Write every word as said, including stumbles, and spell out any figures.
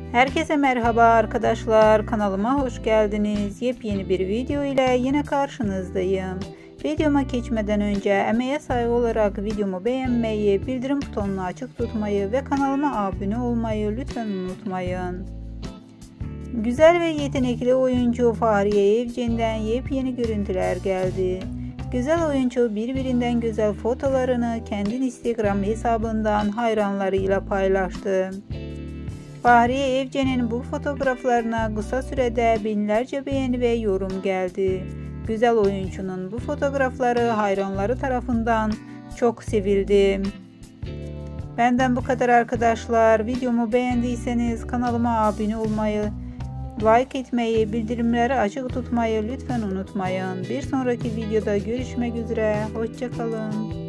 Herkese merhaba arkadaşlar, kanalıma hoş geldiniz. Yepyeni bir video ile yine karşınızdayım. Videoma geçmeden önce emeğe saygı olarak videomu beğenmeyi, bildirim butonunu açık tutmayı ve kanalıma abone olmayı lütfen unutmayın. Güzel ve yetenekli oyuncu Fahriye Evcen'den yepyeni görüntüler geldi. Güzel oyuncu birbirinden güzel fotolarını kendi Instagram hesabından hayranlarıyla paylaştı. Fahriye Evcen'in bu fotoğraflarına kısa sürede binlerce beğeni ve yorum geldi. Güzel oyuncunun bu fotoğrafları hayranları tarafından çok sevildi. Benden bu kadar arkadaşlar. Videomu beğendiyseniz kanalıma abone olmayı, like etmeyi, bildirimleri açık tutmayı lütfen unutmayın. Bir sonraki videoda görüşmek üzere. Hoşça kalın.